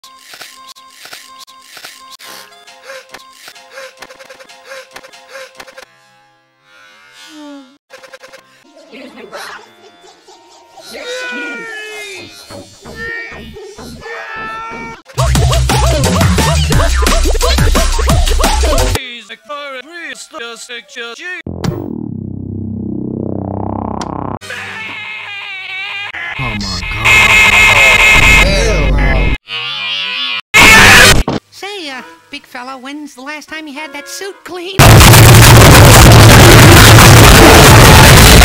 Oh my God. Say, big fella, when's the last time you had that suit cleaned?